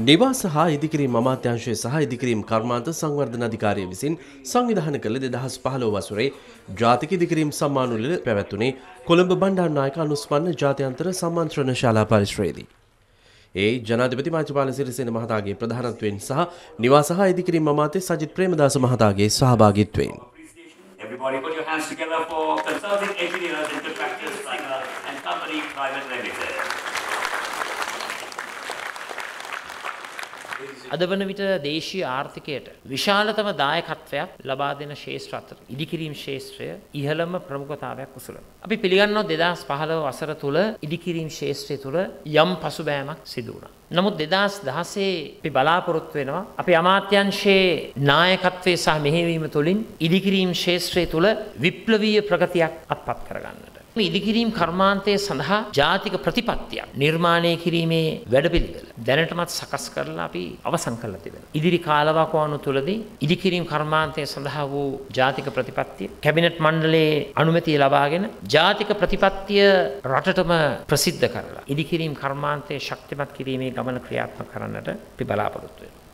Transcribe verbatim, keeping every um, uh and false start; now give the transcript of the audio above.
නිවාස හා ඉදිකිරීම් අමාත්‍යාංශය සහ ඉදිකිරීම් කර්මාන්ත සංවර්ධන අධිකාරිය විසින් සංවිධානය කළ දෙදහස් පහළොව වසරේ ජාතික ඉදිකිරීම් සම්මානෝලය පැවැත්වුණේ කොළඹ බණ්ඩාරනායක අනුස්මරණ ජාත්‍යන්තර සම්මන්ත්‍රණ ශාලා පරිශ්‍රයේදී. ඒ ජනාධිපති මෛත්‍රීපාල සිරිසේන මහතාගේ ප්‍රධානත්වයෙන් සහ නිවාස හා ඉදිකිරීම් අමාත්‍ය සජිත් ප්‍රේමදාස මහතාගේ සහභාගීත්වයෙන්. Everybody put your hands together for consulting engineers and contractors and company private limited. අද වන විට දේශීය ආර්ථිකයට විශාලතම දායකත්වයක් ලබා දෙන ශේෂ්ත්‍ර අතර ඉදිකිරීම් ශේෂ්ත්‍රය ඉහළම ප්‍රමුඛතාවයක් උසුලනවා. අපි පිළිගන්නවා දෙදහස් පහළොව වසර තුල ඉදිකිරීම් ශේෂ්ත්‍රය තුල යම් පසුබෑමක් සිදු වුණා. නමුත් දෙදහස් දහසේ අපි බලාපොරොත්තු වෙනවා අපේ අමාත්‍යාංශයේ නායකත්වයේ සහ මෙහෙයවීම තුළින් ඉදිකිරීම් ශේෂ්ත්‍රය තුල විප්ලවීය ප්‍රගතියක් අත්පත් කරගන්නට. මේ ඉදිකිරීම් කර්මාන්තය සඳහා ජාතික ප්‍රතිපත්තියක් නිර්මාණය කිරීමේ වැඩපිළිවෙල දැනටමත් සකස් කරලා අපි අවසන් කරලා තිබෙනවා. ඉදිරි කාලවකවානු තුලදී ඉදිකිරීම් කර්මාන්තය සඳහා වූ ජාතික ප්‍රතිපත්තිය කැබිනට් මණ්ඩලයේ අනුමැතිය ලබාගෙන ජාතික ප්‍රතිපත්තිය රටටම ප්‍රසිද්ධ කරලා ඉදිකිරීම් කර්මාන්තය ශක්තිමත් කිරීමේ ගමන ක්‍රියාත්මක කරන්නට අපි බලාපොරොත්තු වෙනවා.